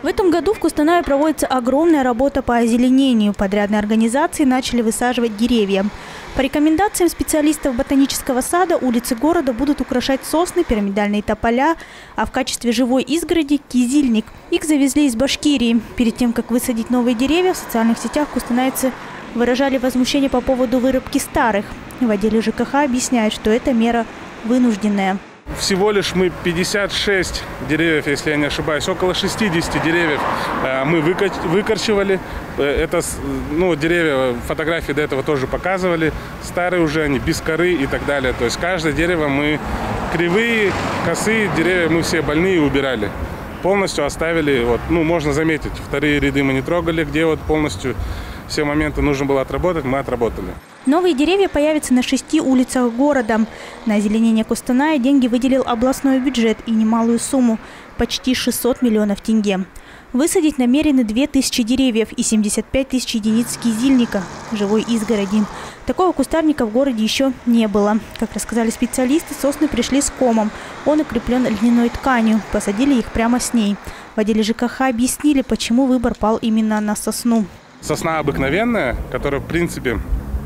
В этом году в Кустанае проводится огромная работа по озеленению. Подрядные организации начали высаживать деревья. По рекомендациям специалистов ботанического сада улицы города будут украшать сосны, пирамидальные тополя, а в качестве живой изгороди – кизильник. Их завезли из Башкирии. Перед тем, как высадить новые деревья, в социальных сетях кустанайцы выражали возмущение по поводу вырубки старых. В отделе ЖКХ объясняют, что это мера вынужденная. Всего лишь мы 56 деревьев, если я не ошибаюсь, около 60 деревьев мы выкорчевали. Это деревья, фотографии до этого тоже показывали. Старые уже, они без коры и так далее. То есть каждое дерево мы кривые, косые деревья мы все больные убирали. Полностью оставили, можно заметить, вторые ряды мы не трогали, где полностью все моменты нужно было отработать, мы отработали. Новые деревья появятся на 6 улицах города. На озеленение Кустаная деньги выделил областной бюджет и немалую сумму – почти 600 миллионов тенге. Высадить намерены 2000 деревьев и 75 тысяч единиц кизильника – живой изгороди. Такого кустарника в городе еще не было. Как рассказали специалисты, сосны пришли с комом. Он укреплен льняной тканью. Посадили их прямо с ней. В отделе ЖКХ объяснили, почему выбор пал именно на сосну. Сосна обыкновенная, которая, в принципе,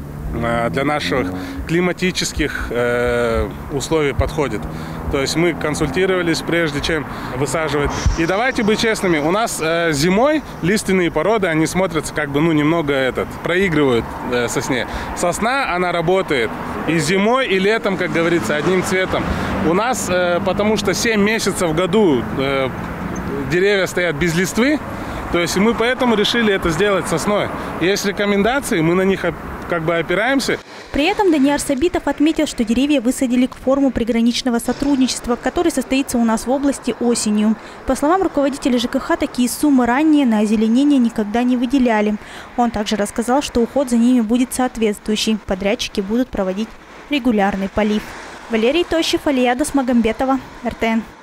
для наших климатических условий подходит. То есть мы консультировались, прежде чем высаживать. И давайте быть честными, у нас зимой лиственные породы, они смотрятся немного проигрывают сосне. Сосна, она работает и зимой, и летом, как говорится, одним цветом. У нас, потому что 7 месяцев в году деревья стоят без листвы, то есть мы поэтому решили это сделать сосной. Есть рекомендации, мы на них опираемся. При этом Даниар Сабитов отметил, что деревья высадили к форуму приграничного сотрудничества, который состоится у нас в области осенью. По словам руководителя ЖКХ, такие суммы ранее на озеленение никогда не выделяли. Он также рассказал, что уход за ними будет соответствующий. Подрядчики будут проводить регулярный полив. Валерий Тощев, Алия Досмагамбетова, РТН.